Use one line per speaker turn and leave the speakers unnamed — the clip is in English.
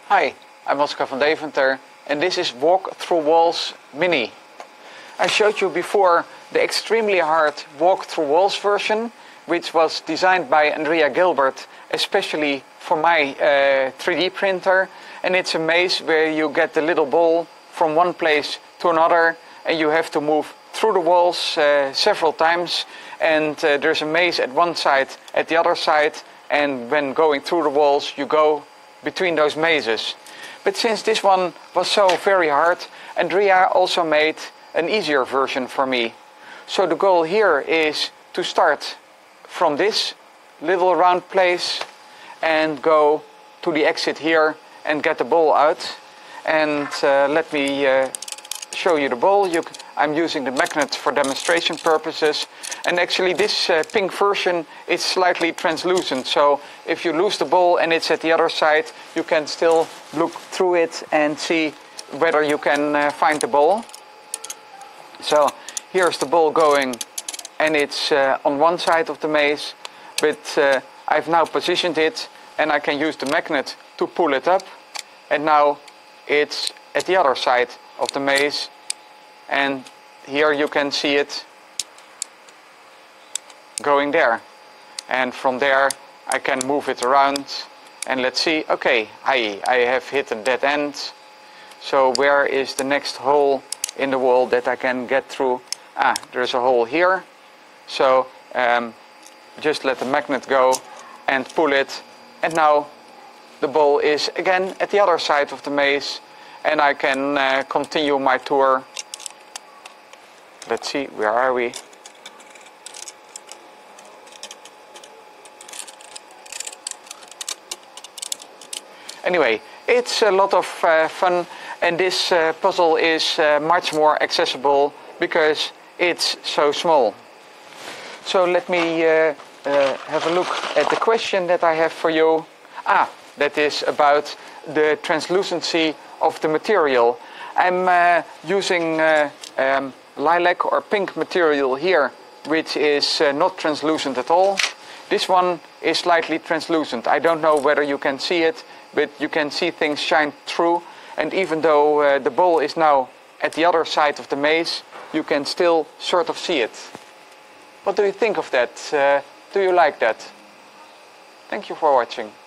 Hi, I'm Oscar van Deventer and this is Walk Through Walls Mini. I showed you before the extremely hard Walk Through Walls version, which was designed by Andrea Gilbert especially for my 3D printer, and it's a maze where you get the little ball from one place to another and you have to move through the walls several times, and there's a maze at one side, at the other side, and when going through the walls you go between those mazes. But since this one was so very hard, Andrea also made an easier version for me. So the goal here is to start from this little round place and go to the exit here and get the ball out. And let me show you the ball. I'm using the magnet for demonstration purposes, and actually this pink version is slightly translucent, so if you lose the ball and it's at the other side, you can still look through it and see whether you can find the ball. So here's the ball going, and it's on one side of the maze, but I've now positioned it and I can use the magnet to pull it up, and now it's at the other side of the maze. And here you can see it going there, and from there I can move it around, and let's see. Okay, I have hit a dead end, so where is the next hole in the wall that I can get through? There's a hole here, so just let the magnet go and pull it, and now the ball is again at the other side of the maze and I can continue my tour. Let's see, where are we? Anyway, it's a lot of fun, and this puzzle is much more accessible because it's so small. So let me have a look at the question that I have for you. That is about the translucency of the material. I'm using lilac or pink material here, which is not translucent at all. This one is slightly translucent. I don't know whether you can see it, but you can see things shine through, and even though the ball is now at the other side of the maze, you can still sort of see it. What do you think of that? Do you like that? Thank you for watching.